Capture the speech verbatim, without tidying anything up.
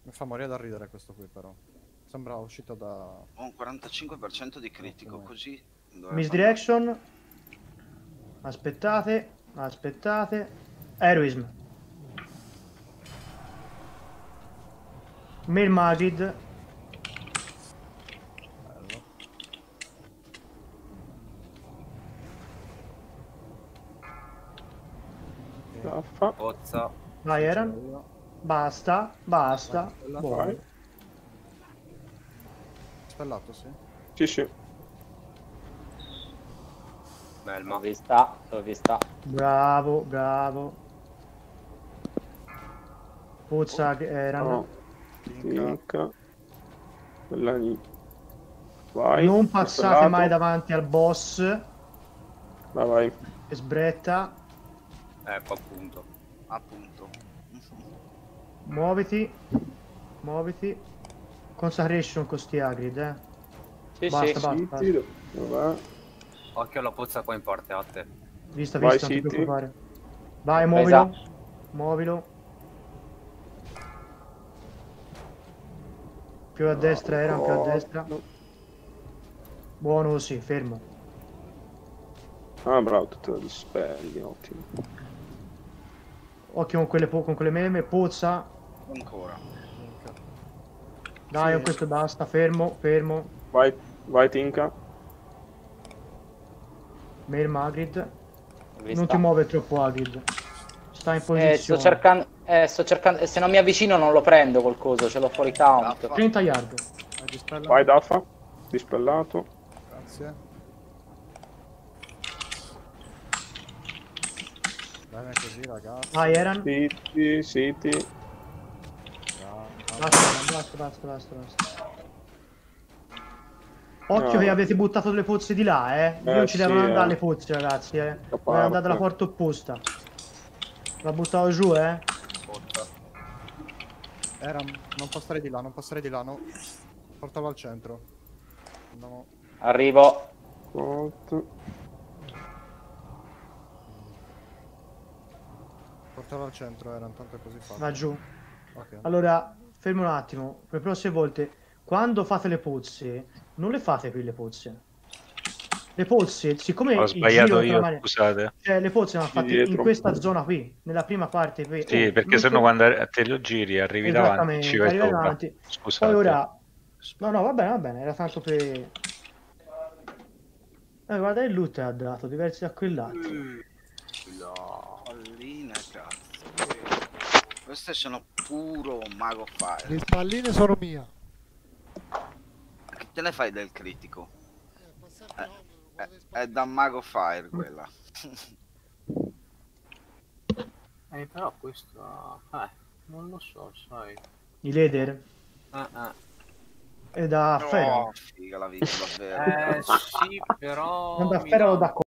Mi fa morire da ridere questo qui però. Sembra uscito da... Ho un quarantacinque per cento di critico, Ottimo. così... Misdirection. Aspettate, aspettate. Heroism. Mail Magid. Bello. Raffa. Pozza. Vai Eran. Basta, basta. Spellato. Buono. Spellato, sì. Sì, sì. Belma. L'ho vista, l'ho vista. Bravo, bravo. Puzza che Eran. No. Tinka. Tinka. Quella lì. Vai. Non passate Disperato. mai davanti al boss. Vai, vai. Che sbretta. Ecco appunto. Appunto. Muoviti. Muoviti. Consecration con sti agrid, eh. Sì, Basta, sì. basta. Sì, basta. tiro. Va. Occhio alla pozza qua in parte atte. Vista, Vai, vista, non ti City. preoccupare. Vai, Presa. muovilo. Muovilo. Più a destra, Eran, più a destra. Buono così, fermo. Ah, bravo, tutto da dispelli, ottimo. Occhio con quelle, po- con quelle meme. Pozza. Ancora. Tinka. Dai, Sì. questo basta. Fermo, fermo. Vai, vai, Tinka. Mail Magrid. L'ho vista. Non ti muove troppo Agrid. Sta in Eh, sto posizione. cercando, eh, sto cercando, se non mi avvicino non lo prendo col coso, ce l'ho fuori count. Raffa. trenta yard. Vai, dispella. Vai, Daffa. Dispellato. Grazie. Bene così, ragazzi. Vai, Eran. City, City. Bravo. Basta, basta, basta, basta, basta. Occhio No. che avete buttato le pozze di là, eh. Lì Eh, non ci sì, devono andare eh. le pozze, ragazzi, eh. Da Devono andare parte. dalla porta opposta. L'ha buttato giù, eh. Pozza. Era, non passare di là, non passare di là, no. Portalo al centro. Andiamo. Arrivo. Colt. Portalo al centro, era intanto è così fatto. Va giù. Ok. Allora, fermo un attimo. Per le prossime volte, quando fate le pozze, non le fate qui le pozze. Le pozze, siccome Ho il sbagliato giro tra io, mani- scusate. cioè, le pozze vanno fatte in Dietro. questa zona qui, nella prima parte qui. Sì, Oh, perché non sennò so- quando te lo giri arrivi davanti Esattamente, ci vai arriva sopra. davanti. Scusate. Poi ora... No, no, va bene, va bene, era tanto per... Eh, guarda, il loot ha dato, diversi da quell'altro. No, palline, cazzo. Queste sono puro mago fire. Le palline sono mia. Che te ne fai del critico? Eh, passare fenomeno, È, guarda le è palline. da mago fire quella. Eh però questo... Eh, non lo so, sai. I leader Ah, ah. è da Fera. Oh, figa la vita davvero. Eh sì, però... Non da mi Fera o dà- da